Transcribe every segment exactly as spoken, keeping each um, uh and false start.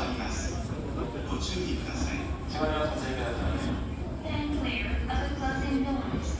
あります。ご注意ください。 Stand clear of the closing doors.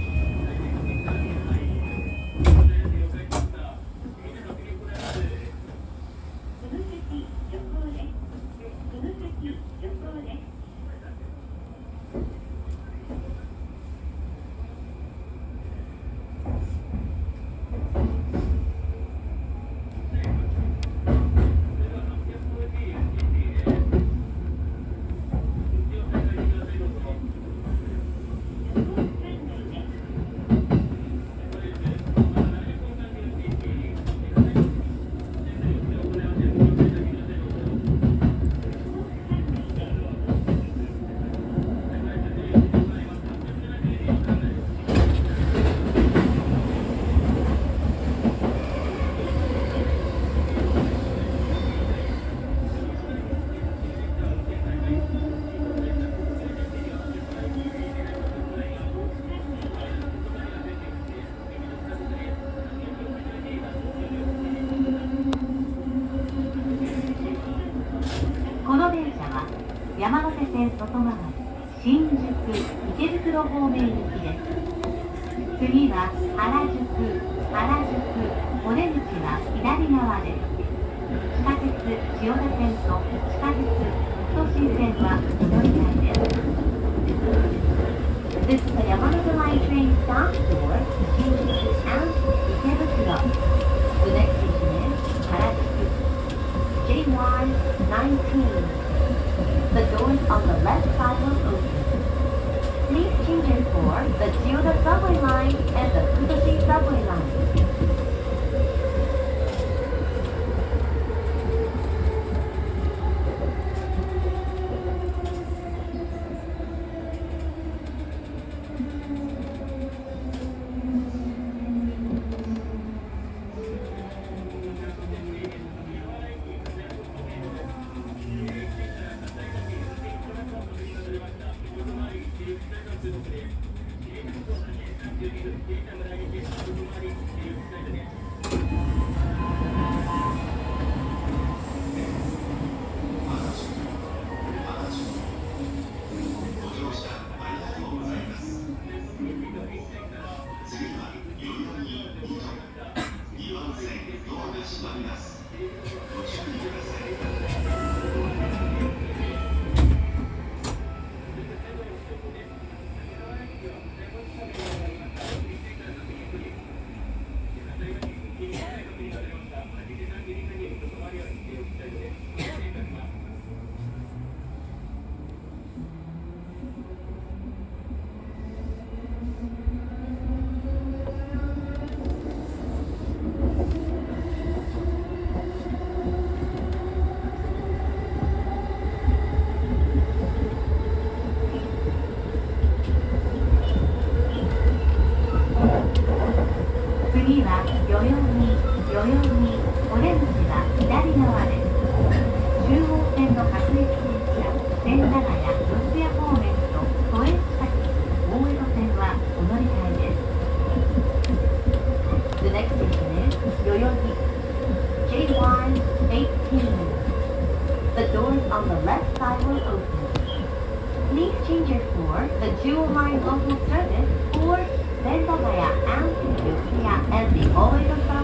この電車は山手線外回り新宿池袋方面行きです。次は原宿、原宿、お出口は左側です。地下鉄千代田線と地下鉄北都心線は乗り換えです。This is the Yamanote Line train stop for Shinjuku and Ikebukuro. The next station is Harajuku. J Y nineteen. The doors on the left side will open. Please change in for the Chiyoda subway line and the Futoshi subway line. 次は代々木、代々木、お出口は左側です。中央線の各駅電車、千駄ヶ谷、四谷方面と都営地下鉄、大江戸線はお乗り換えです。The next station is 代々木 J Y eighteen. The doors on the left side will open. Please change it for the Jewel Line local service or 千駄ヶ谷 and Yokohama and the Oedo